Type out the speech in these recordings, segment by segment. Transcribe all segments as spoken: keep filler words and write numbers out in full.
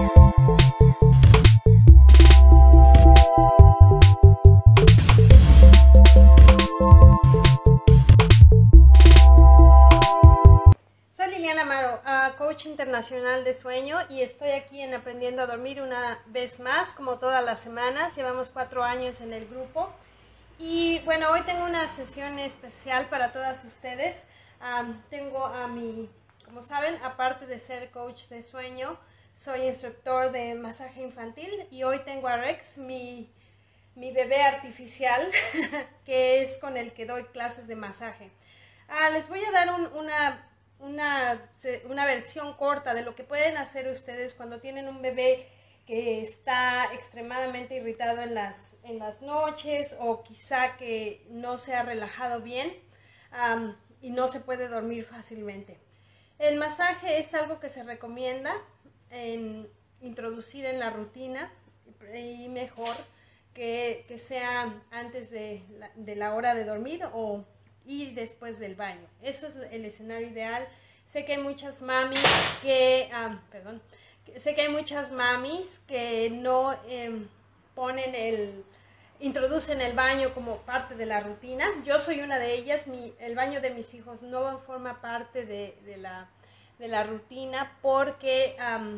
Coach internacional de sueño, y estoy aquí en Aprendiendo a Dormir una vez más, como todas las semanas. Llevamos cuatro años en el grupo y bueno, hoy tengo una sesión especial para todas ustedes. Um, tengo a mi, como saben, aparte de ser coach de sueño, soy instructor de masaje infantil, y hoy tengo a Rex, mi, mi bebé artificial, que es con el que doy clases de masaje. Uh, les voy a dar un, una... Una, una versión corta de lo que pueden hacer ustedes cuando tienen un bebé que está extremadamente irritado en las, en las noches, o quizá que no se ha relajado bien um, y no se puede dormir fácilmente. El masaje es algo que se recomienda en, introducir en la rutina, y mejor que, que sea antes de la, de la hora de dormir o y después del baño. Eso es el escenario ideal. Sé que hay muchas mamis que, um, perdón, sé que hay muchas mamis que no eh, ponen el, introducen el baño como parte de la rutina. Yo soy una de ellas. Mi, el baño de mis hijos no forma parte de, de, la, de la rutina porque um,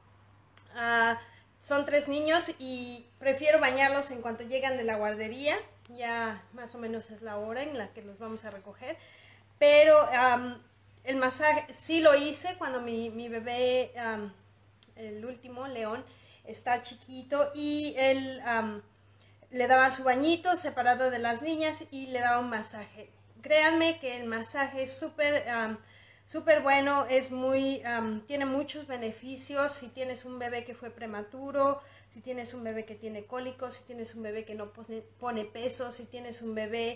uh, son tres niños y prefiero bañarlos en cuanto llegan de la guardería. Ya más o menos es la hora en la que los vamos a recoger, pero um, el masaje sí lo hice cuando mi, mi bebé, um, el último, León, está chiquito, y él um, le daba su bañito separado de las niñas y le daba un masaje. Créanme que el masaje es súper um, súper bueno, es muy, um, tiene muchos beneficios. Si tienes un bebé que fue prematuro, si tienes un bebé que tiene cólicos, si tienes un bebé que no pone, pone peso, si tienes un bebé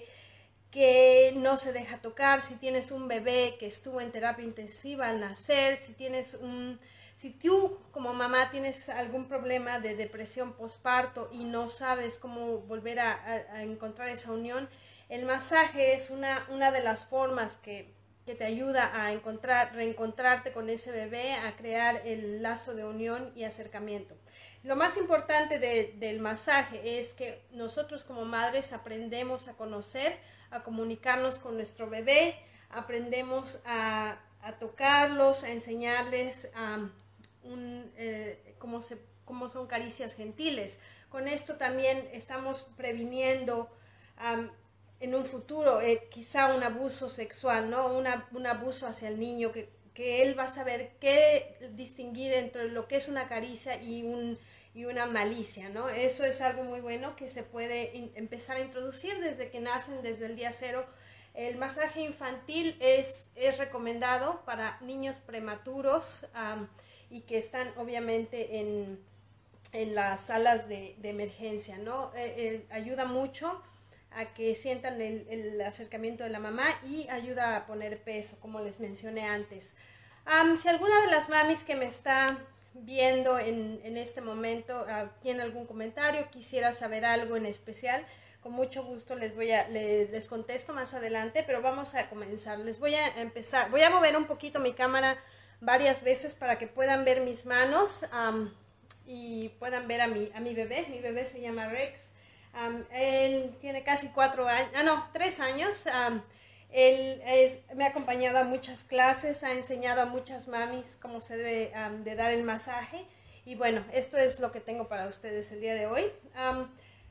que no se deja tocar, si tienes un bebé que estuvo en terapia intensiva al nacer, si tienes un, si tú como mamá tienes algún problema de depresión postparto y no sabes cómo volver a, a, a encontrar esa unión, el masaje es una, una de las formas que, que te ayuda a encontrar, reencontrarte con ese bebé, a crear el lazo de unión y acercamiento. Lo más importante de, del masaje es que nosotros como madres aprendemos a conocer, a comunicarnos con nuestro bebé, aprendemos a, a tocarlos, a enseñarles um, un, eh, cómo, se, cómo son caricias gentiles. Con esto también estamos previniendo um, en un futuro eh, quizá un abuso sexual, ¿no? Una, un abuso hacia el niño, que, que él va a saber qué distinguir entre lo que es una caricia y un y una malicia, ¿no? Eso es algo muy bueno que se puede in, empezar a introducir desde que nacen, desde el día cero. El masaje infantil es, es recomendado para niños prematuros um, y que están obviamente en, en las salas de, de emergencia, ¿no? Eh, eh, ayuda mucho a que sientan el, el acercamiento de la mamá y ayuda a poner peso, como les mencioné antes. Um, si alguna de las mamis que me está viendo en, en este momento uh, tiene algún comentario, quisiera saber algo en especial, con mucho gusto les voy a les, les contesto más adelante, pero vamos a comenzar. Les voy a empezar, voy a mover un poquito mi cámara varias veces para que puedan ver mis manos um, y puedan ver a mi, a mi bebé. Mi bebé se llama Rex. Um, él tiene casi cuatro años, ah no, tres años. Um, Él es, me ha acompañado a muchas clases, ha enseñado a muchas mamis cómo se debe um, de dar el masaje. Y bueno, esto es lo que tengo para ustedes el día de hoy. Um,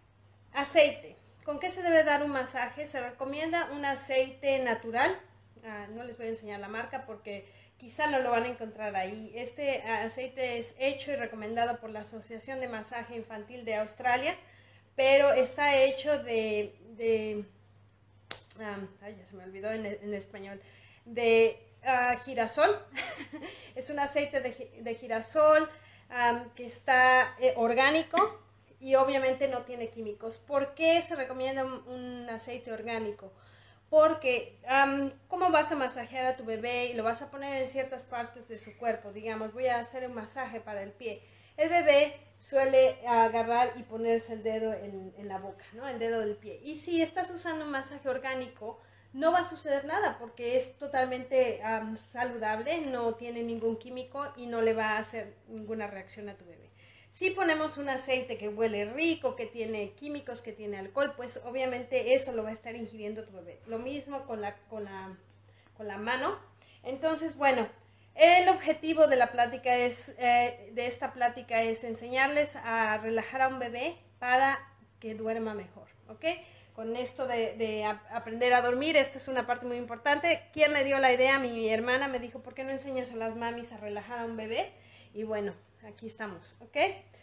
aceite. ¿Con qué se debe dar un masaje? Se recomienda un aceite natural. Uh, no les voy a enseñar la marca porque quizá no lo van a encontrar ahí. Este uh, aceite es hecho y recomendado por la Asociación de Masaje Infantil de Australia, pero está hecho de... de Um, ay, ya se me olvidó en, en español, de uh, girasol. Es un aceite de, de girasol um, que está eh, orgánico y obviamente no tiene químicos. ¿Por qué se recomienda un, un aceite orgánico? Porque um, ¿cómo vas a masajear a tu bebé y lo vas a poner en ciertas partes de su cuerpo? Digamos, voy a hacer un masaje para el pie. El bebé suele agarrar y ponerse el dedo en, en la boca, ¿no? El dedo del pie. Y si estás usando un masaje orgánico, no va a suceder nada porque es totalmente um, saludable, no tiene ningún químico y no le va a hacer ninguna reacción a tu bebé. Si ponemos un aceite que huele rico, que tiene químicos, que tiene alcohol, pues obviamente eso lo va a estar ingiriendo tu bebé. Lo mismo con la, con la, con la mano. Entonces, bueno, el objetivo de la plática es, eh, de esta plática es enseñarles a relajar a un bebé para que duerma mejor, ¿ok? Con esto de, de aprender a dormir, esta es una parte muy importante. ¿Quién me dio la idea? Mi hermana me dijo, ¿por qué no enseñas a las mamis a relajar a un bebé? Y bueno, aquí estamos, ¿ok?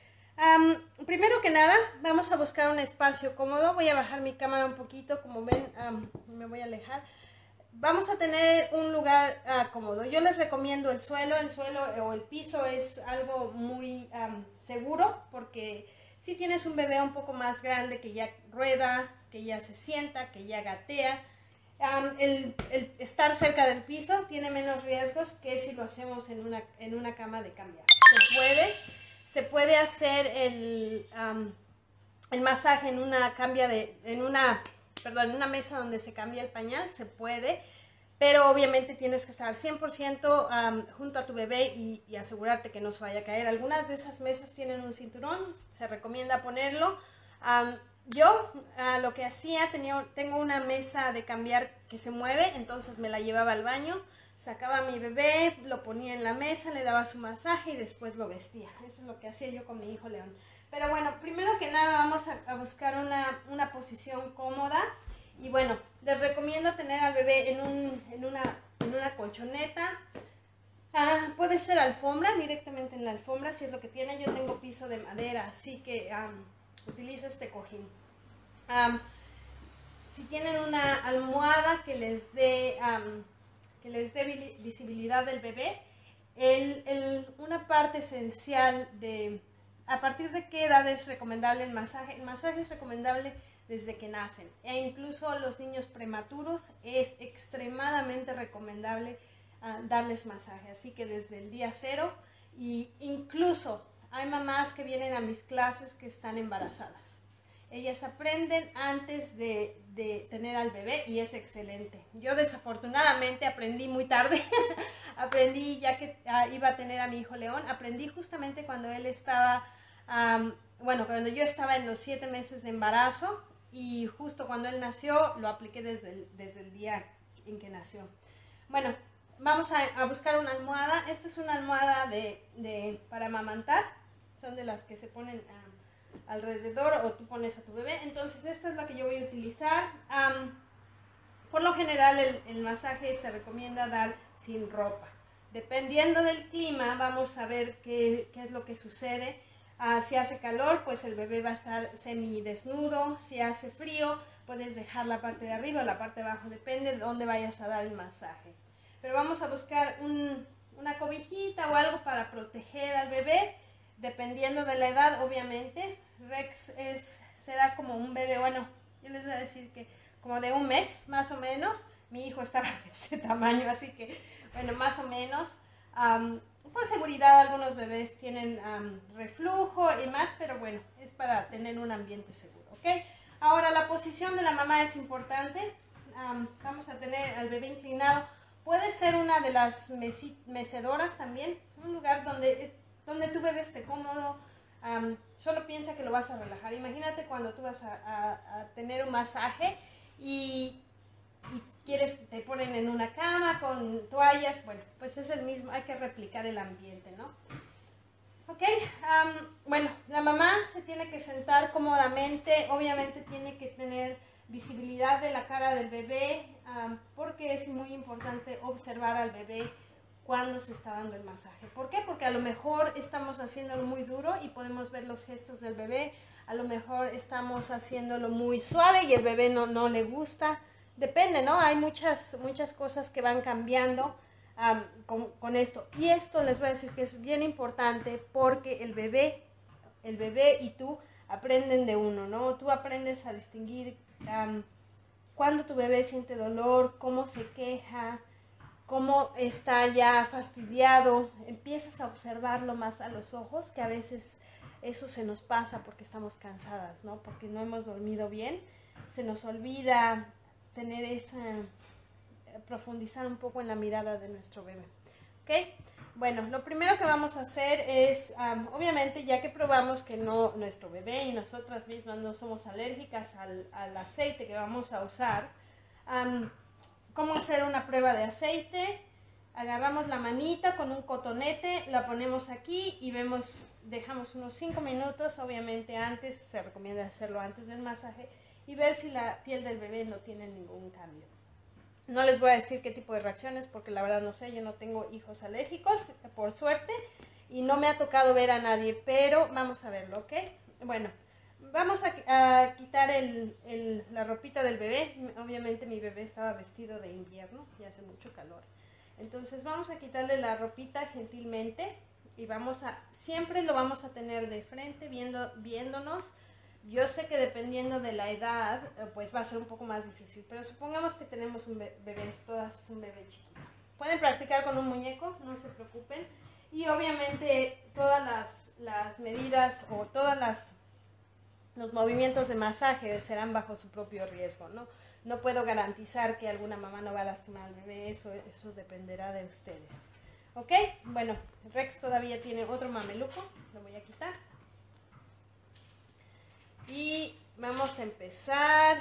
Um, primero que nada, vamos a buscar un espacio cómodo. Voy a bajar mi cámara un poquito, como ven, um, me voy a alejar. Vamos a tener un lugar uh, cómodo. Yo les recomiendo el suelo. El suelo o el piso es algo muy um, seguro, porque si tienes un bebé un poco más grande que ya rueda, que ya se sienta, que ya gatea, Um, el, el estar cerca del piso tiene menos riesgos que si lo hacemos en una, en una cama de cambiar. Se puede, se puede hacer el, um, el masaje en una, cambia de, en, una, perdón, en una mesa donde se cambia el pañal, se puede, pero obviamente tienes que estar cien por ciento um, junto a tu bebé y, y asegurarte que no se vaya a caer. Algunas de esas mesas tienen un cinturón, se recomienda ponerlo. Um, Yo uh, lo que hacía, tenía, tengo una mesa de cambiar que se mueve, entonces me la llevaba al baño, sacaba a mi bebé, lo ponía en la mesa, le daba su masaje y después lo vestía. Eso es lo que hacía yo con mi hijo León. Pero bueno, primero que nada vamos a, a buscar una, una posición cómoda. Y bueno, les recomiendo tener al bebé en, un, en, una, en una colchoneta. Uh, puede ser alfombra, directamente en la alfombra, si es lo que tiene. Yo tengo piso de madera, así que... Um, utilizo este cojín. Um, si tienen una almohada que les dé um, que les dé visibilidad del bebé, el, el, una parte esencial de a partir de qué edad es recomendable el masaje. El masaje es recomendable desde que nacen, e incluso a los niños prematuros es extremadamente recomendable uh, darles masaje, así que desde el día cero. Y incluso hay mamás que vienen a mis clases que están embarazadas. Ellas aprenden antes de, de tener al bebé y es excelente. Yo desafortunadamente aprendí muy tarde. Aprendí ya que uh, iba a tener a mi hijo León. Aprendí justamente cuando él estaba, um, bueno, cuando yo estaba en los siete meses de embarazo, y justo cuando él nació lo apliqué desde el, desde el día en que nació. Bueno, vamos a, a buscar una almohada. Esta es una almohada de, de, para amamantar. Son de las que se ponen um, alrededor o tú pones a tu bebé. Entonces esta es la que yo voy a utilizar. Um, por lo general el, el masaje se recomienda dar sin ropa. Dependiendo del clima vamos a ver qué, qué es lo que sucede. Uh, si hace calor, pues el bebé va a estar semidesnudo. Si hace frío, puedes dejar la parte de arriba o la parte de abajo. Depende de dónde vayas a dar el masaje. Pero vamos a buscar un, una cobijita o algo para proteger al bebé. Dependiendo de la edad, obviamente. Rex es, será como un bebé, bueno, yo les voy a decir que como de un mes, más o menos. Mi hijo estaba de ese tamaño, así que, bueno, más o menos. Um, por seguridad, algunos bebés tienen um, reflujo y más, pero bueno, es para tener un ambiente seguro, ¿ok? Ahora, la posición de la mamá es importante. Um, vamos a tener al bebé inclinado. Puede ser una de las mecedoras también, un lugar donde... Es, donde tu bebé esté cómodo. Um, solo piensa que lo vas a relajar. Imagínate cuando tú vas a, a, a tener un masaje y, y quieres, te ponen en una cama con toallas. Bueno, pues es el mismo, hay que replicar el ambiente, ¿no? Ok, um, bueno, la mamá se tiene que sentar cómodamente. Obviamente tiene que tener visibilidad de la cara del bebé, um, porque es muy importante observar al bebé cuando se está dando el masaje. ¿Por qué? Porque a lo mejor estamos haciéndolo muy duro y podemos ver los gestos del bebé. A lo mejor estamos haciéndolo muy suave y el bebé no, no le gusta. Depende, ¿no? Hay muchas, muchas cosas que van cambiando um, con, con esto. Y esto les voy a decir que es bien importante porque el bebé, el bebé y tú aprenden de uno, ¿no? Tú aprendes a distinguir um, cuando tu bebé siente dolor, cómo se queja, cómo está ya fastidiado. Empiezas a observarlo más a los ojos, que a veces eso se nos pasa porque estamos cansadas, ¿no? Porque no hemos dormido bien. Se nos olvida tener esa, profundizar un poco en la mirada de nuestro bebé. ¿Ok? Bueno, lo primero que vamos a hacer es, um, obviamente, ya que probamos que no, nuestro bebé y nosotras mismas no somos alérgicas al, al aceite que vamos a usar, um, ¿cómo hacer una prueba de aceite? Agarramos la manita con un cotonete, la ponemos aquí y vemos, dejamos unos cinco minutos, obviamente antes, se recomienda hacerlo antes del masaje, y ver si la piel del bebé no tiene ningún cambio. No les voy a decir qué tipo de reacciones porque la verdad no sé, yo no tengo hijos alérgicos, por suerte, y no me ha tocado ver a nadie, pero vamos a verlo, ¿ok? Bueno, vamos a, a quitar el, el, la ropita del bebé. Obviamente mi bebé estaba vestido de invierno y hace mucho calor. Entonces vamos a quitarle la ropita gentilmente y vamos a, siempre lo vamos a tener de frente viendo, viéndonos. Yo sé que dependiendo de la edad, pues va a ser un poco más difícil, pero supongamos que tenemos un bebé, todas un bebé chiquito. Pueden practicar con un muñeco, no se preocupen. Y obviamente todas las, las medidas o todas las los movimientos de masaje serán bajo su propio riesgo, ¿no? No puedo garantizar que alguna mamá no va a lastimar al bebé, eso, eso dependerá de ustedes. ¿Ok? Bueno, Rex todavía tiene otro mameluco, lo voy a quitar. Y vamos a empezar.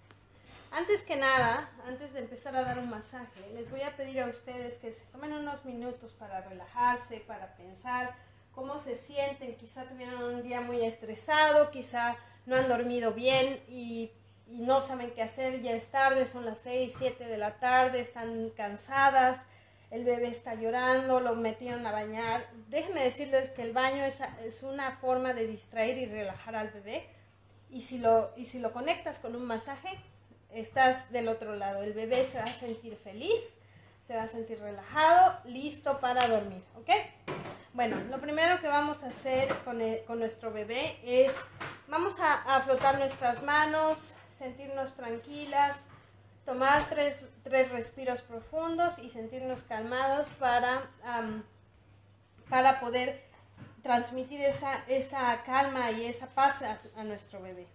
Antes que nada, antes de empezar a dar un masaje, les voy a pedir a ustedes que se tomen unos minutos para relajarse, para pensar cómo se sienten. Quizá tuvieron un día muy estresado, quizá no han dormido bien y, y no saben qué hacer, ya es tarde, son las seis, siete de la tarde, están cansadas, el bebé está llorando, lo metieron a bañar. Déjenme decirles que el baño es, es una forma de distraer y relajar al bebé, y si, lo, y si lo conectas con un masaje, estás del otro lado. El bebé se va a sentir feliz, se va a sentir relajado, listo para dormir, ¿ok? Bueno, lo primero que vamos a hacer con, el, con nuestro bebé es, vamos a, a frotar nuestras manos, sentirnos tranquilas, tomar tres, tres respiros profundos y sentirnos calmados para, um, para poder transmitir esa, esa calma y esa paz a, a nuestro bebé.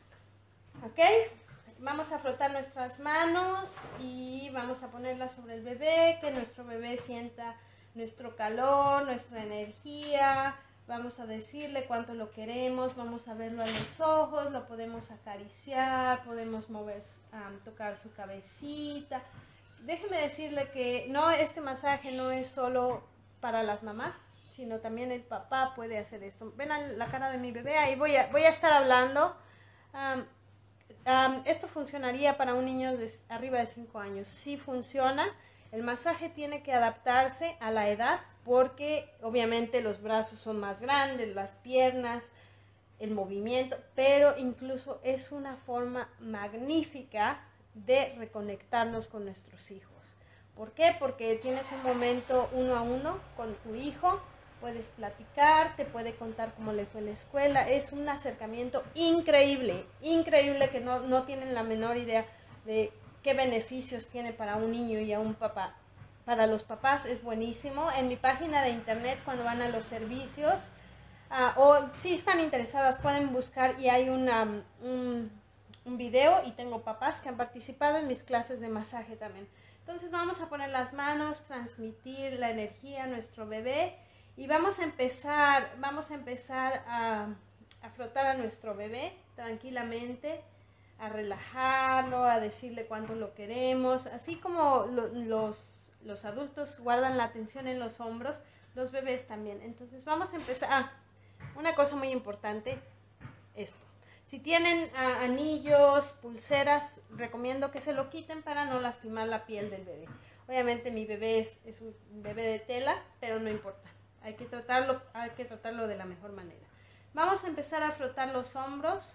¿Ok? Vamos a frotar nuestras manos y vamos a ponerlas sobre el bebé, que nuestro bebé sienta nuestro calor, nuestra energía. Vamos a decirle cuánto lo queremos, vamos a verlo a los ojos, lo podemos acariciar, podemos mover, um, tocar su cabecita. Déjeme decirle que no, este masaje no es solo para las mamás, sino también el papá puede hacer esto. Ven a la cara de mi bebé, ahí voy a, voy a estar hablando. Um, Um, esto funcionaría para un niño de arriba de cinco años. Sí funciona. El masaje tiene que adaptarse a la edad porque obviamente los brazos son más grandes, las piernas, el movimiento, pero incluso es una forma magnífica de reconectarnos con nuestros hijos. ¿Por qué? Porque tienes un momento uno a uno con tu hijo. Puedes platicar, te puede contar cómo le fue en la escuela. Es un acercamiento increíble, increíble que no, no tienen la menor idea de qué beneficios tiene para un niño y a un papá. Para los papás es buenísimo. En mi página de internet, cuando van a los servicios, uh, o si están interesadas, pueden buscar y hay una, un, un video y tengo papás que han participado en mis clases de masaje también. Entonces vamos a poner las manos, transmitir la energía a nuestro bebé. Y vamos a empezar, vamos a, empezar a, a frotar a nuestro bebé tranquilamente, a relajarlo, a decirle cuánto lo queremos. Así como lo, los, los adultos guardan la atención en los hombros, los bebés también. Entonces vamos a empezar. Ah, una cosa muy importante, esto. Si tienen ah, anillos, pulseras, recomiendo que se lo quiten para no lastimar la piel del bebé. Obviamente mi bebé es, es un bebé de tela, pero no importa. Hay que tratarlo, hay que tratarlo de la mejor manera. Vamos a empezar a frotar los hombros,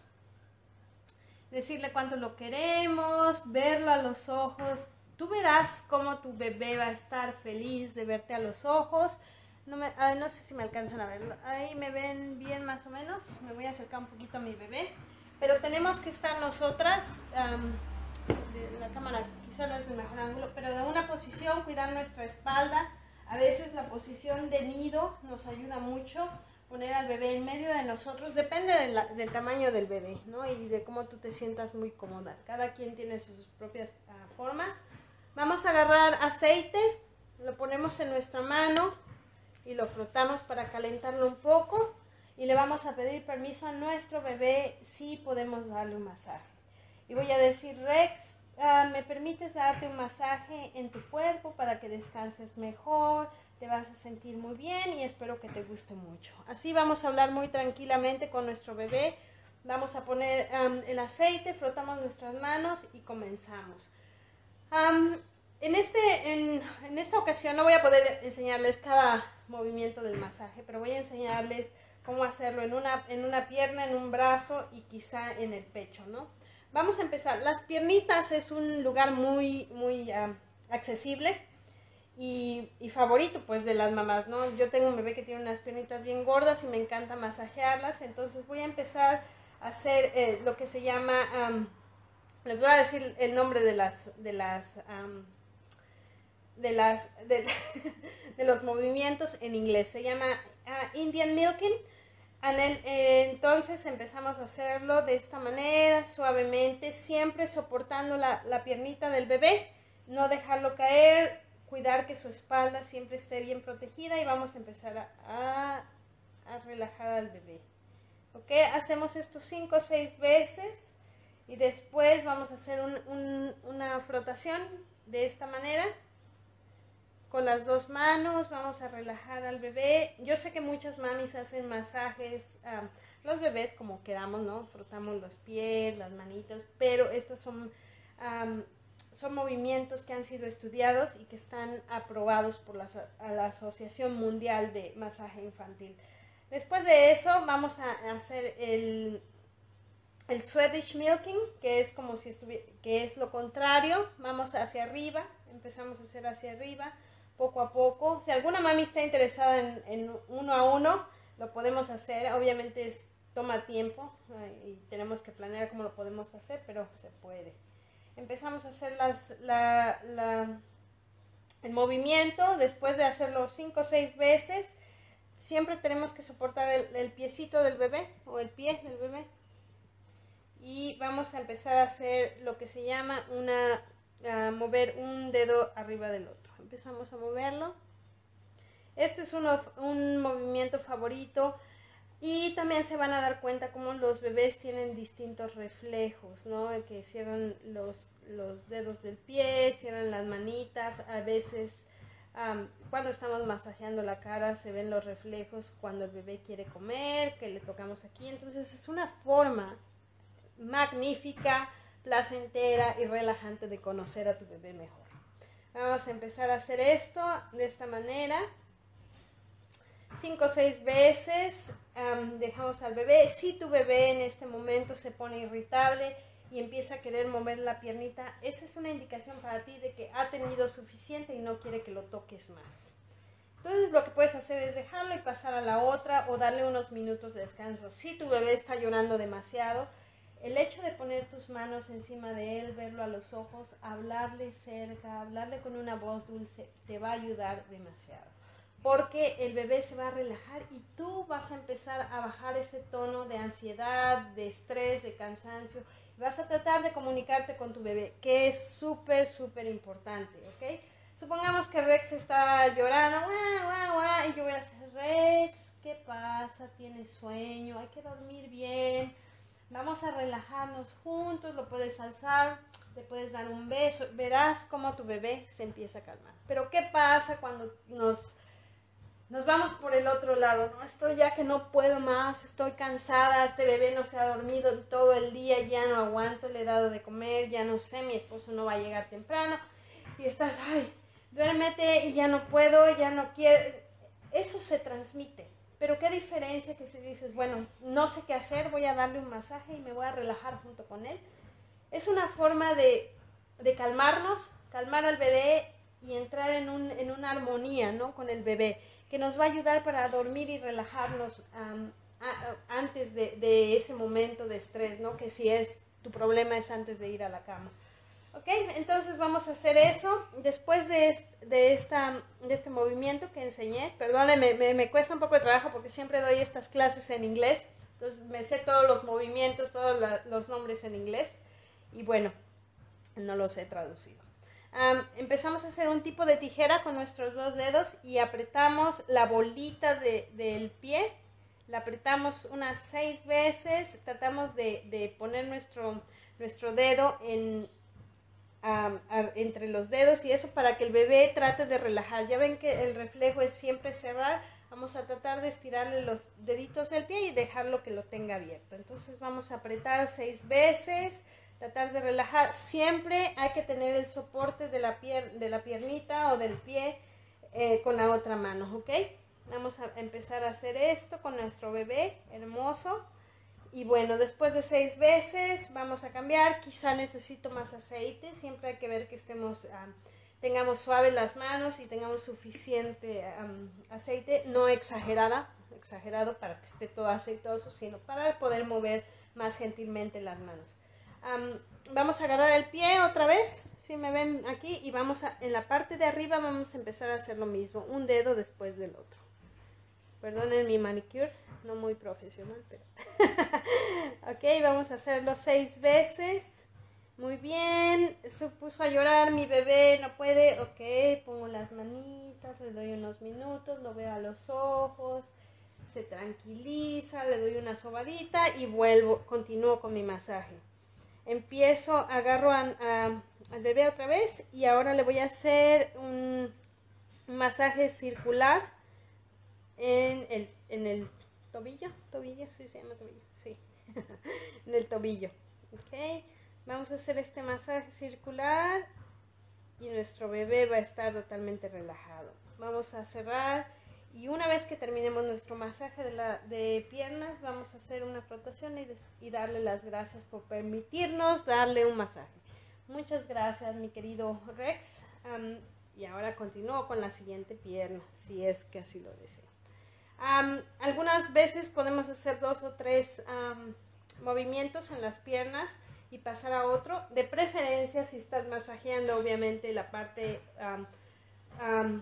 decirle cuánto lo queremos, verlo a los ojos. Tú verás cómo tu bebé va a estar feliz de verte a los ojos. No, me, ay, no sé si me alcanzan a verlo. Ahí me ven bien más o menos. Me voy a acercar un poquito a mi bebé. Pero tenemos que estar nosotras, um, de la cámara quizá no es el mejor ángulo, pero de una posición, cuidar nuestra espalda. A veces la posición de nido nos ayuda mucho, poner al bebé en medio de nosotros, depende de la, del tamaño del bebé, ¿no? Y de cómo tú te sientas muy cómoda. Cada quien tiene sus propias uh, formas. Vamos a agarrar aceite, lo ponemos en nuestra mano y lo frotamos para calentarlo un poco. Y le vamos a pedir permiso a nuestro bebé si podemos darle un masaje. Y voy a decir, Rex, uh, ¿me permites darte un masaje en tu cuerpo para que descanses mejor? Te vas a sentir muy bien y espero que te guste mucho. Así vamos a hablar muy tranquilamente con nuestro bebé. Vamos a poner um, el aceite, frotamos nuestras manos y comenzamos. Um, en, este, en, en esta ocasión no voy a poder enseñarles cada movimiento del masaje, pero voy a enseñarles cómo hacerlo en una, en una pierna, en un brazo y quizá en el pecho, ¿no? Vamos a empezar. Las piernitas es un lugar muy, muy uh, accesible y, y favorito, pues, de las mamás, ¿no? Yo tengo un bebé que tiene unas piernitas bien gordas y me encanta masajearlas, entonces voy a empezar a hacer eh, lo que se llama, um, les voy a decir el nombre de las, de las, um, de las, de, de los movimientos en inglés. Se llama uh, Indian Milking. Entonces empezamos a hacerlo de esta manera, suavemente, siempre soportando la, la piernita del bebé, no dejarlo caer, cuidar que su espalda siempre esté bien protegida y vamos a empezar a, a, a relajar al bebé. ¿Ok? Hacemos esto cinco o seis veces y después vamos a hacer un, un, una frotación de esta manera. Con las dos manos vamos a relajar al bebé. Yo sé que muchas mamis hacen masajes, um, los bebés como queramos, ¿no? Frotamos los pies, las manitas, pero estos son, um, son movimientos que han sido estudiados y que están aprobados por la, la Asociación Mundial de Masaje Infantil. Después de eso vamos a hacer el, el Swedish Milking, que es como si estuviera, que es lo contrario. Vamos hacia arriba, empezamos a hacer hacia arriba, poco a poco. Si alguna mami está interesada en, en uno a uno, lo podemos hacer. Obviamente es, toma tiempo eh, y tenemos que planear cómo lo podemos hacer, pero se puede. Empezamos a hacer las, la, la, el movimiento. Después de hacerlo cinco o seis veces, siempre tenemos que soportar el, el piecito del bebé o el pie del bebé. Y vamos a empezar a hacer lo que se llama una, a mover un dedo arriba del otro. Empezamos a moverlo. Este es uno, un movimiento favorito y también se van a dar cuenta cómo los bebés tienen distintos reflejos, ¿no? Que cierran los, los dedos del pie, cierran las manitas. A veces um, cuando estamos masajeando la cara se ven los reflejos cuando el bebé quiere comer, que le tocamos aquí. Entonces es una forma magnífica, placentera y relajante de conocer a tu bebé mejor. Vamos a empezar a hacer esto de esta manera. cinco o seis veces. Um, dejamos al bebé. Si tu bebé en este momento se pone irritable y empieza a querer mover la piernita, esa es una indicación para ti de que ha tenido suficiente y no quiere que lo toques más. Entonces lo que puedes hacer es dejarlo y pasar a la otra o darle unos minutos de descanso. Si tu bebé está llorando demasiado, el hecho de poner tus manos encima de él, verlo a los ojos, hablarle cerca, hablarle con una voz dulce, te va a ayudar demasiado. Porque el bebé se va a relajar y tú vas a empezar a bajar ese tono de ansiedad, de estrés, de cansancio. Vas a tratar de comunicarte con tu bebé, que es súper, súper importante, ¿ok? Supongamos que Rex está llorando, guau, guau, guau, y yo voy a hacer, Rex, ¿qué pasa? ¿Tienes sueño? Hay que dormir bien. Vamos a relajarnos juntos, lo puedes alzar, le puedes dar un beso, verás cómo tu bebé se empieza a calmar. Pero ¿qué pasa cuando nos, nos vamos por el otro lado? ¿No? Estoy ya que no puedo más, estoy cansada, este bebé no se ha dormido todo el día, ya no aguanto, le he dado de comer, ya no sé, mi esposo no va a llegar temprano. Y estás, ay, duérmete y ya no puedo, ya no quiero. Eso se transmite. Pero qué diferencia que si dices, bueno, no sé qué hacer, voy a darle un masaje y me voy a relajar junto con él. Es una forma de, de calmarnos, calmar al bebé y entrar en, un, en una armonía, ¿no? Con el bebé, que nos va a ayudar para dormir y relajarnos um, a, a, antes de, de ese momento de estrés, ¿no? Que si es, tu problema es antes de ir a la cama. Ok, entonces vamos a hacer eso. Después de, este, de, esta, de este movimiento que enseñé, perdónenme, me, me cuesta un poco de trabajo porque siempre doy estas clases en inglés, entonces me sé todos los movimientos, todos la, los nombres en inglés y bueno, no los he traducido. Um, empezamos a hacer un tipo de tijera con nuestros dos dedos y apretamos la bolita de, del pie, la apretamos unas seis veces, tratamos de, de poner nuestro, nuestro dedo en, um, a, entre los dedos y eso para que el bebé trate de relajar. Ya ven que el reflejo es siempre cerrar, vamos a tratar de estirarle los deditos del pie y dejarlo que lo tenga abierto. Entonces vamos a apretar seis veces, tratar de relajar. Siempre hay que tener el soporte de la, pier de la piernita o del pie eh, con la otra mano, ¿ok? Vamos a empezar a hacer esto con nuestro bebé hermoso. Y bueno, después de seis veces vamos a cambiar. Quizá necesito más aceite. Siempre hay que ver que estemos, um, tengamos suaves las manos y tengamos suficiente um, aceite. No exagerada, exagerado para que esté todo aceitoso, sino para poder mover más gentilmente las manos. Um, vamos a agarrar el pie otra vez, si me ven aquí, y vamos a, en la parte de arriba vamos a empezar a hacer lo mismo, un dedo después del otro. Perdonen mi manicure, no muy profesional, pero ok, vamos a hacerlo seis veces. Muy bien, se puso a llorar mi bebé, no puede, ok, pongo las manitas, le doy unos minutos, lo veo a los ojos, se tranquiliza, le doy una sobadita y vuelvo, continúo con mi masaje. Empiezo, agarro a, a, al bebé otra vez y ahora le voy a hacer un, un masaje circular en el, en el tobillo, tobillo, sí se llama tobillo, sí, en el tobillo, ok. Vamos a hacer este masaje circular y nuestro bebé va a estar totalmente relajado. Vamos a cerrar y una vez que terminemos nuestro masaje de, la, de piernas, vamos a hacer una frotación y, des, y darle las gracias por permitirnos darle un masaje. Muchas gracias, mi querido Rex. Um, y ahora continúo con la siguiente pierna, si es que así lo deseo. Um, algunas veces podemos hacer dos o tres um, movimientos en las piernas y pasar a otro. De preferencia, si estás masajeando, obviamente, la parte Um, um,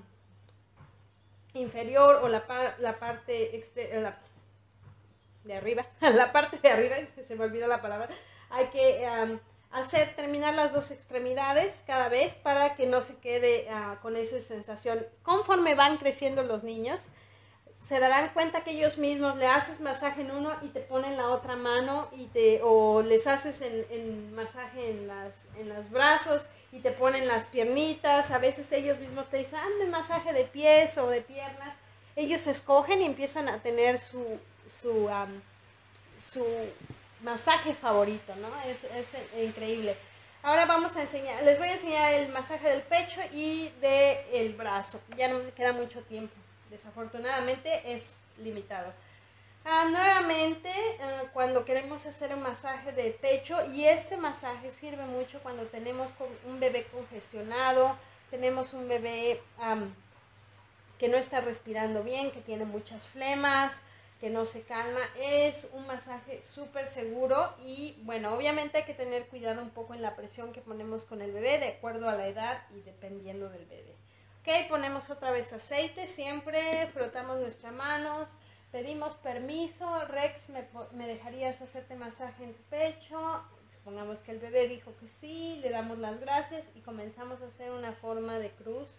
inferior o la, la parte la, de arriba, la parte de arriba, se me olvidó la palabra, hay que um, hacer terminar las dos extremidades cada vez para que no se quede uh, con esa sensación. Conforme van creciendo los niños, se darán cuenta que ellos mismos le haces masaje en uno y te ponen la otra mano y te, o les haces en, en masaje en, las, en los brazos y te ponen las piernitas. A veces ellos mismos te dicen, ande masaje de pies o de piernas. Ellos escogen y empiezan a tener su, su, um, su masaje favorito, ¿no? Es, es increíble. Ahora vamos a enseñar, les voy a enseñar el masaje del pecho y del brazo. Ya no me queda mucho tiempo. Desafortunadamente es limitado. Ah, nuevamente, uh, cuando queremos hacer un masaje de pecho, y este masaje sirve mucho cuando tenemos un bebé congestionado, tenemos un bebé um, que no está respirando bien, que tiene muchas flemas, que no se calma. Es un masaje súper seguro y bueno, obviamente hay que tener cuidado un poco en la presión que ponemos con el bebé de acuerdo a la edad y dependiendo del bebé. Ok, ponemos otra vez aceite, siempre frotamos nuestras manos, pedimos permiso. Rex, ¿me, me dejarías hacerte masaje en tu pecho? Supongamos que el bebé dijo que sí, le damos las gracias y comenzamos a hacer una forma de cruz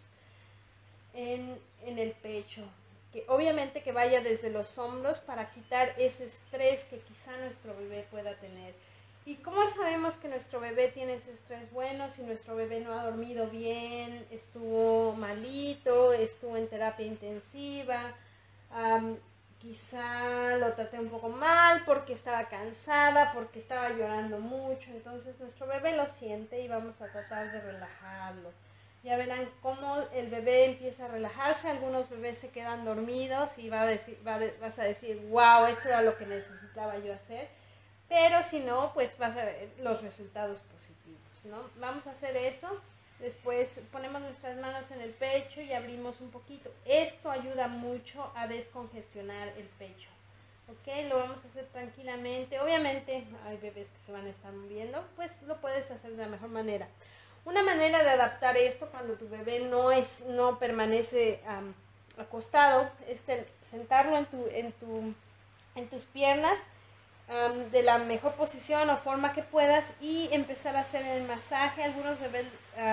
en, en el pecho. Que obviamente que vaya desde los hombros para quitar ese estrés que quizá nuestro bebé pueda tener. ¿Y cómo sabemos que nuestro bebé tiene ese estrés? Bueno, si nuestro bebé no ha dormido bien, estuvo malito, estuvo en terapia intensiva, um, quizá lo traté un poco mal porque estaba cansada, porque estaba llorando mucho, entonces nuestro bebé lo siente y vamos a tratar de relajarlo. Ya verán cómo el bebé empieza a relajarse. Algunos bebés se quedan dormidos y va a decir, va de, vas a decir, wow, esto era lo que necesitaba yo hacer. Pero si no, pues vas a ver los resultados positivos, ¿no? Vamos a hacer eso. Después ponemos nuestras manos en el pecho y abrimos un poquito. Esto ayuda mucho a descongestionar el pecho. ¿Ok? Lo vamos a hacer tranquilamente. Obviamente hay bebés que se van a estar moviendo, pues lo puedes hacer de la mejor manera. Una manera de adaptar esto cuando tu bebé no, es, no permanece um, acostado es sentarlo en, tu, en, tu, en tus piernas um, de la mejor posición o forma que puedas y empezar a hacer el masaje. Algunos bebés um,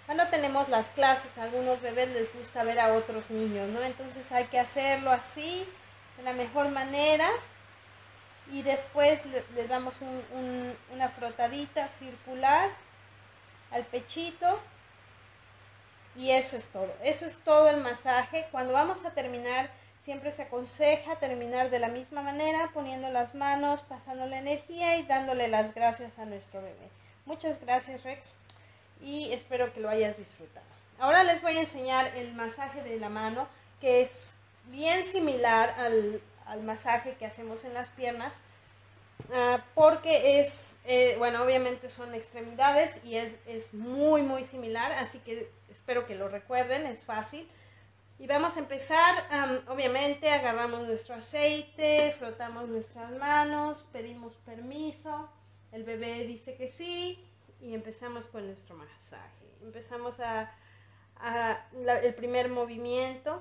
Cuando tenemos las clases, a algunos bebés les gusta ver a otros niños, ¿no? Entonces hay que hacerlo así, de la mejor manera. Y después le, le damos un, un, una frotadita circular al pechito. Y eso es todo. Eso es todo el masaje. Cuando vamos a terminar, siempre se aconseja terminar de la misma manera, poniendo las manos, pasando la energía y dándole las gracias a nuestro bebé. Muchas gracias, Rex. Y espero que lo hayas disfrutado. Ahora les voy a enseñar el masaje de la mano, que es bien similar al, al masaje que hacemos en las piernas, uh, porque es, eh, bueno, obviamente son extremidades y es, es muy, muy similar, así que espero que lo recuerden, es fácil. Y vamos a empezar, um, obviamente agarramos nuestro aceite, frotamos nuestras manos, pedimos permiso, el bebé dice que sí, y empezamos con nuestro masaje. Empezamos a, a la, el primer movimiento,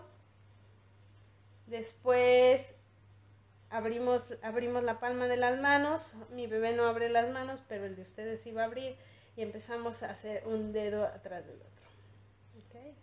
después abrimos, abrimos la palma de las manos. Mi bebé no abre las manos, pero el de ustedes sí va a abrir, y empezamos a hacer un dedo atrás del otro. ¿Okay?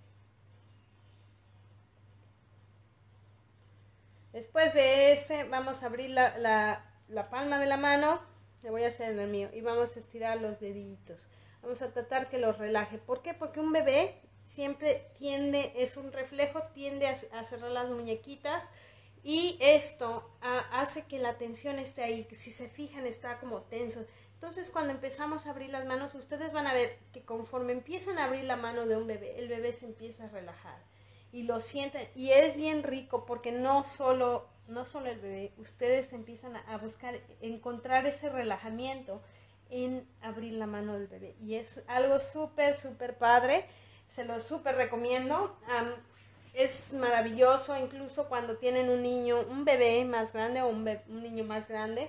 Después de ese vamos a abrir la, la, la palma de la mano. Le voy a hacer en el mío y vamos a estirar los deditos. Vamos a tratar que los relaje. ¿Por qué? Porque un bebé siempre tiende, es un reflejo, tiende a, a cerrar las muñequitas, y esto a, hace que la tensión esté ahí. Si se fijan, está como tenso. Entonces, cuando empezamos a abrir las manos, ustedes van a ver que conforme empiezan a abrir la mano de un bebé, el bebé se empieza a relajar y lo sienten, y es bien rico porque no solo no solo el bebé, ustedes empiezan a buscar, encontrar ese relajamiento en abrir la mano del bebé, y es algo súper, súper padre, se lo súper recomiendo. Um, es maravilloso, incluso cuando tienen un niño, un bebé más grande o un, bebé, un niño más grande,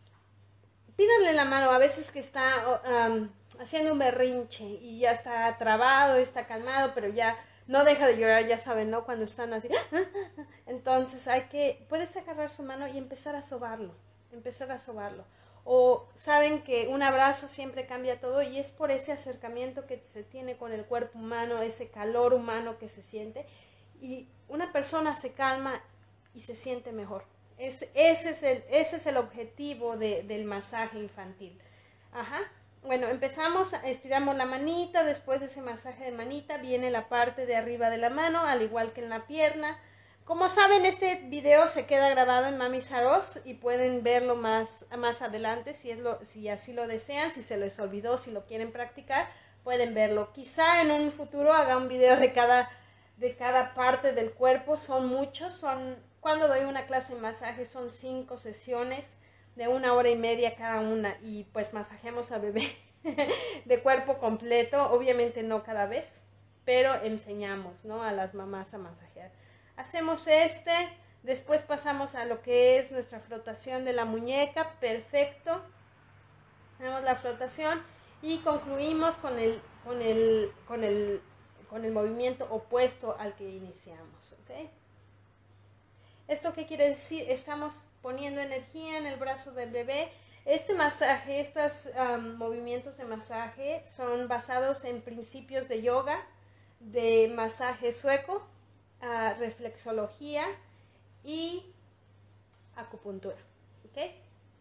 pídanle la mano, a veces que está um, haciendo un berrinche y ya está trabado, está calmado, pero ya no deja de llorar, ya saben, ¿no? Cuando están así. Entonces hay que, puedes agarrar su mano y empezar a sobarlo, empezar a sobarlo. O saben que un abrazo siempre cambia todo, y es por ese acercamiento que se tiene con el cuerpo humano, ese calor humano que se siente, y una persona se calma y se siente mejor. Es, ese, es el, ese es el objetivo de, del masaje infantil. Ajá. Bueno, empezamos, estiramos la manita. Después de ese masaje de manita viene la parte de arriba de la mano, al igual que en la pierna. Como saben, este video se queda grabado en Mami Saros y pueden verlo más, más adelante si, es lo, si así lo desean, si se les olvidó, si lo quieren practicar, pueden verlo. Quizá en un futuro haga un video de cada, de cada parte del cuerpo, son muchos, son, cuando doy una clase de masaje son cinco sesiones de una hora y media cada una, y pues masajeamos a bebé de cuerpo completo, obviamente no cada vez, pero enseñamos, ¿no?, a las mamás a masajear. Hacemos este, después pasamos a lo que es nuestra frotación de la muñeca, perfecto, hacemos la frotación y concluimos con el, con el, con el, con el movimiento opuesto al que iniciamos, ¿ok? ¿Esto qué quiere decir? Estamos poniendo energía en el brazo del bebé. Este masaje, estos um, movimientos de masaje son basados en principios de yoga, de masaje sueco, uh, reflexología y acupuntura. ¿Okay?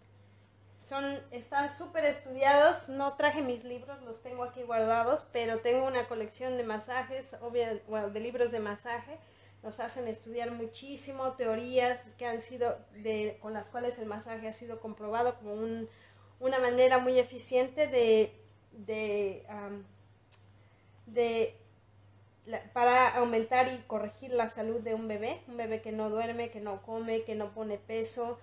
Son, están súper estudiados. No traje mis libros, los tengo aquí guardados, pero tengo una colección de masajes, obvio, bueno, de libros de masaje. Nos hacen estudiar muchísimo teorías que han sido de, con las cuales el masaje ha sido comprobado como un, una manera muy eficiente de, de, um, de la, para aumentar y corregir la salud de un bebé, un bebé que no duerme, que no come, que no pone peso,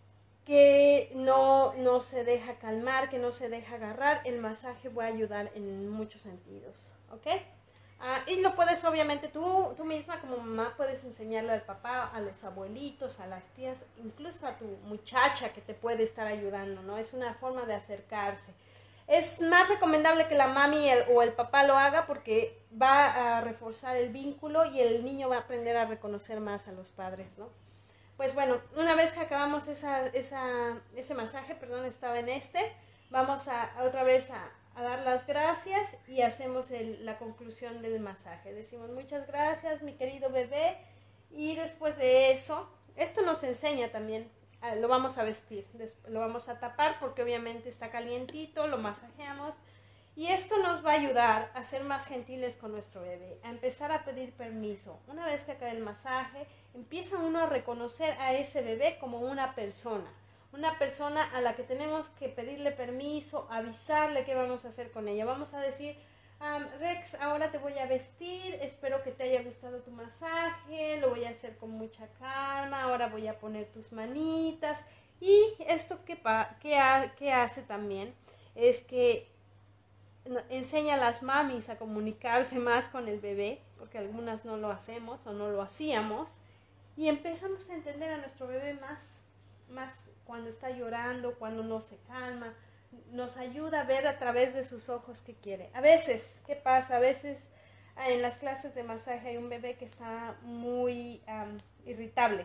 que no, no se deja calmar, que no se deja agarrar. El masaje va a ayudar en muchos sentidos, ¿ok? Uh, y lo puedes, obviamente, tú, tú misma como mamá puedes enseñarle al papá, a los abuelitos, a las tías, incluso a tu muchacha que te puede estar ayudando, ¿no? Es una forma de acercarse. Es más recomendable que la mami el, o el papá lo haga porque va a reforzar el vínculo y el niño va a aprender a reconocer más a los padres, ¿no? Pues bueno, una vez que acabamos esa, esa, ese masaje, perdón, estaba en este, vamos a, a otra vez a, a dar las gracias y hacemos el, la conclusión del masaje. Decimos muchas gracias, mi querido bebé, y después de eso, esto nos enseña también, uh, lo vamos a vestir, lo vamos a tapar porque obviamente está calientito, lo masajeamos. Y esto nos va a ayudar a ser más gentiles con nuestro bebé, a empezar a pedir permiso. Una vez que acabe el masaje, empieza uno a reconocer a ese bebé como una persona. Una persona a la que tenemos que pedirle permiso, avisarle qué vamos a hacer con ella. Vamos a decir, um, Rex, ahora te voy a vestir, espero que te haya gustado tu masaje, lo voy a hacer con mucha calma, ahora voy a poner tus manitas. Y esto que, que, ha, que hace también es que enseña a las mamis a comunicarse más con el bebé, porque algunas no lo hacemos o no lo hacíamos, y empezamos a entender a nuestro bebé más, más cuando está llorando, cuando no se calma, nos ayuda a ver a través de sus ojos qué quiere. A veces, ¿qué pasa? A veces en las clases de masaje hay un bebé que está muy um, irritable.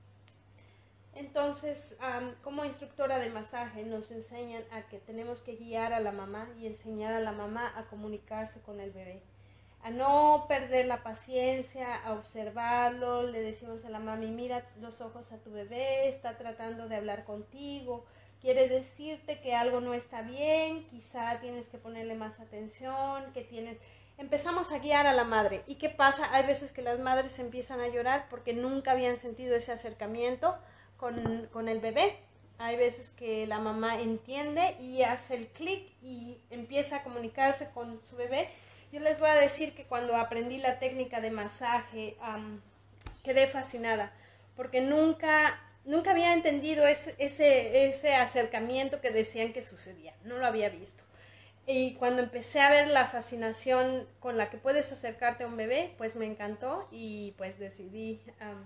Entonces, um, como instructora de masaje nos enseñan a que tenemos que guiar a la mamá y enseñar a la mamá a comunicarse con el bebé, a no perder la paciencia, a observarlo. Le decimos a la mami, mira los ojos a tu bebé, está tratando de hablar contigo, quiere decirte que algo no está bien, quizá tienes que ponerle más atención, que tienes... Empezamos a guiar a la madre. ¿Y qué pasa? Hay veces que las madres empiezan a llorar porque nunca habían sentido ese acercamiento Con, con el bebé. Hay veces que la mamá entiende y hace el clic y empieza a comunicarse con su bebé. Yo les voy a decir que cuando aprendí la técnica de masaje um, quedé fascinada porque nunca, nunca había entendido ese, ese, ese acercamiento que decían que sucedía, no lo había visto. Y cuando empecé a ver la fascinación con la que puedes acercarte a un bebé, pues me encantó y pues decidí um,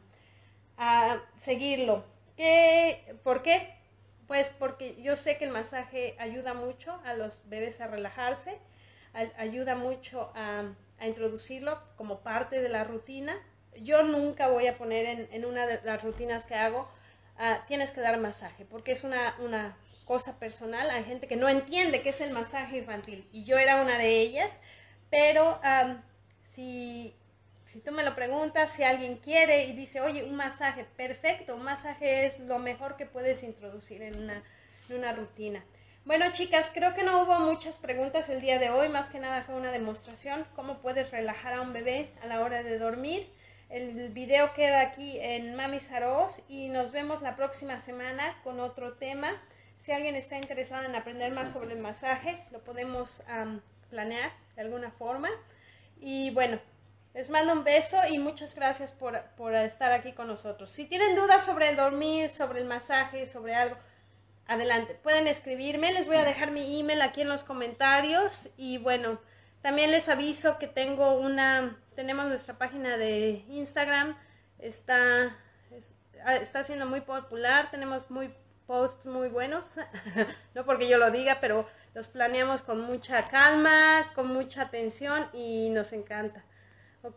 a seguirlo. ¿Qué? ¿Por qué? Pues porque yo sé que el masaje ayuda mucho a los bebés a relajarse, a, ayuda mucho a, a introducirlo como parte de la rutina. Yo nunca voy a poner en, en una de las rutinas que hago, uh, tienes que dar masaje, porque es una, una cosa personal. Hay gente que no entiende qué es el masaje infantil, y yo era una de ellas, pero um, si... Si tú me lo preguntas, si alguien quiere y dice, oye, un masaje, perfecto, un masaje es lo mejor que puedes introducir en una, en una rutina. Bueno, chicas, creo que no hubo muchas preguntas el día de hoy, más que nada fue una demostración, cómo puedes relajar a un bebé a la hora de dormir. El video queda aquí en Mamis Aroz y nos vemos la próxima semana con otro tema. Si alguien está interesado en aprender más sobre el masaje, lo podemos um, planear de alguna forma. Y bueno, les mando un beso y muchas gracias por, por estar aquí con nosotros. Si tienen dudas sobre el dormir, sobre el masaje, sobre algo, adelante, pueden escribirme. Les voy a dejar mi email aquí en los comentarios. Y bueno, también les aviso que tengo una, tenemos nuestra página de Instagram. Está, está siendo muy popular, tenemos muy posts muy buenos. No porque yo lo diga, pero los planeamos con mucha calma, con mucha atención y nos encanta. ¿Ok?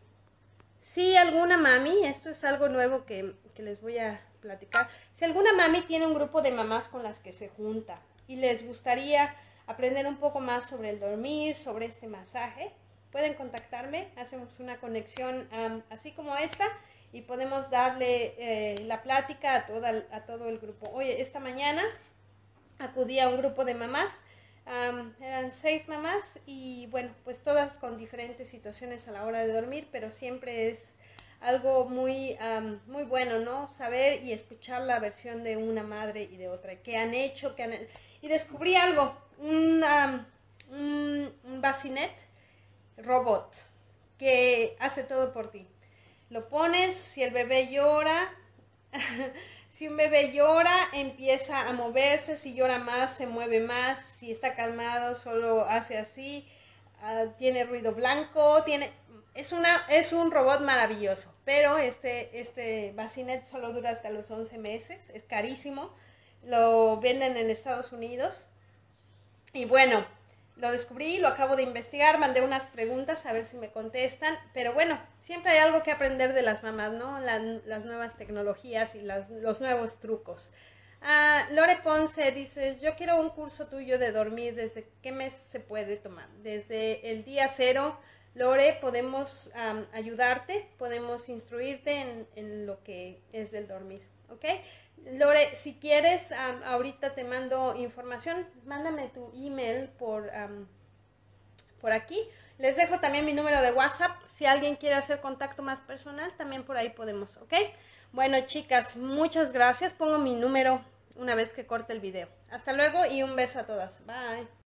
Si alguna mami, esto es algo nuevo que, que les voy a platicar. Si alguna mami tiene un grupo de mamás con las que se junta y les gustaría aprender un poco más sobre el dormir, sobre este masaje, pueden contactarme. Hacemos una conexión um, así como esta y podemos darle eh, la plática a, toda, a todo el grupo. Oye, esta mañana acudí a un grupo de mamás. Um, eran seis mamás y bueno, pues todas con diferentes situaciones a la hora de dormir, pero siempre es algo muy, um, muy bueno, ¿no? Saber y escuchar la versión de una madre y de otra, qué han hecho, qué han... y descubrí algo, un, um, un, un bassinet robot que hace todo por ti. Lo pones, si el bebé llora... Si un bebé llora, empieza a moverse, si llora más, se mueve más, si está calmado, solo hace así, uh, tiene ruido blanco, tiene, es, una, es un robot maravilloso, pero este, este bassinet solo dura hasta los once meses, es carísimo, lo venden en Estados Unidos, y bueno, lo descubrí, lo acabo de investigar, mandé unas preguntas a ver si me contestan, pero bueno, siempre hay algo que aprender de las mamás, ¿no? La, las nuevas tecnologías y las, los nuevos trucos. Ah, Lore Ponce dice, yo quiero un curso tuyo de dormir, ¿desde qué mes se puede tomar? Desde el día cero, Lore, podemos um, ayudarte, podemos instruirte en, en lo que es del dormir, ¿ok? Lore, si quieres, um, ahorita te mando información, mándame tu email por, um, por aquí. Les dejo también mi número de WhatsApp, si alguien quiere hacer contacto más personal, también por ahí podemos, ¿ok? Bueno, chicas, muchas gracias. Pongo mi número una vez que corte el video. Hasta luego y un beso a todas. Bye.